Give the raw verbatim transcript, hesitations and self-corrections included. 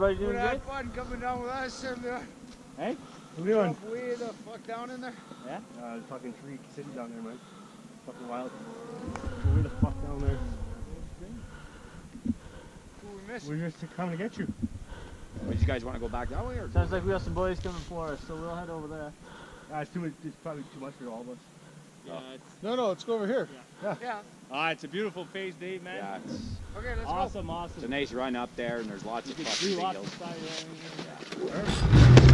Everybody doing We good? had fun coming down with us and uh, Hey? What are you doing? way the fuck down in there. Yeah? Uh, fucking tree sitting down there, man. Fucking wild. Go way the fuck down there. Who we missed? We're just coming to get you. Well, you guys want to go back that way or? Sounds like we got some boys coming for us, so we'll head over there. Uh, it's, too much, it's probably too much for all of us. Yeah, it's, No, no, let's go over here. Yeah. Yeah. ah, it's a beautiful phase day, man. Yeah, it's, Okay, let's Awesome, it's a awesome. nice run up there, and there's lots You of can fucking do big lots hills. of side rolling here. Yeah.